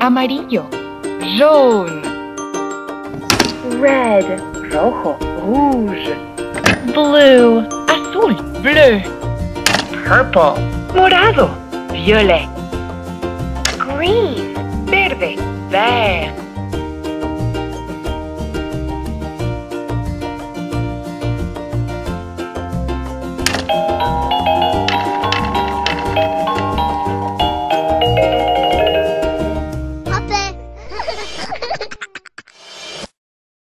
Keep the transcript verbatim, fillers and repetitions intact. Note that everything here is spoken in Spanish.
amarillo, jaune, red, rojo, rouge, blue, azul, bleu, purple, morado, violet, green, verde, vert,